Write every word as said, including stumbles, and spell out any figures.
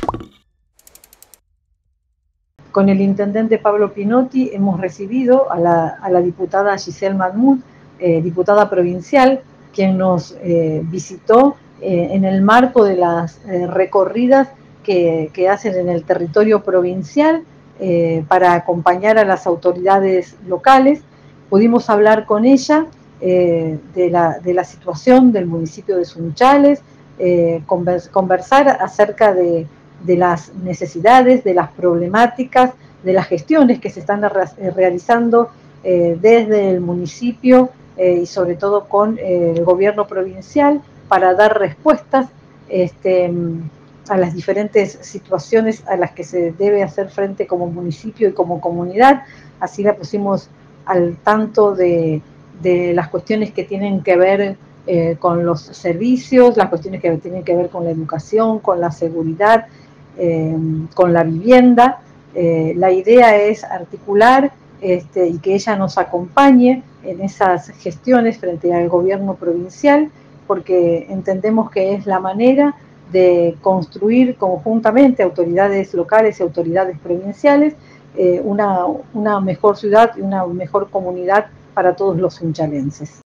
Con el intendente Pablo Pinotti hemos recibido a la, a la diputada Giselle Mahmoud, eh, diputada provincial, quien nos eh, visitó eh, en el marco de las eh, recorridas que, que hacen en el territorio provincial eh, para acompañar a las autoridades locales. Pudimos hablar con ella eh, de, la, de la situación del municipio de Sunchales, eh, conversar acerca de de las necesidades, de las problemáticas, de las gestiones que se están realizando eh, desde el municipio eh, y sobre todo con eh, el gobierno provincial para dar respuestas este, a las diferentes situaciones a las que se debe hacer frente como municipio y como comunidad. Así la pusimos al tanto de, de las cuestiones que tienen que ver eh, con los servicios, las cuestiones que tienen que ver con la educación, con la seguridad, Eh, con la vivienda. Eh, la idea es articular este, y que ella nos acompañe en esas gestiones frente al gobierno provincial, porque entendemos que es la manera de construir conjuntamente autoridades locales y autoridades provinciales eh, una, una mejor ciudad y una mejor comunidad para todos los sunchalenses.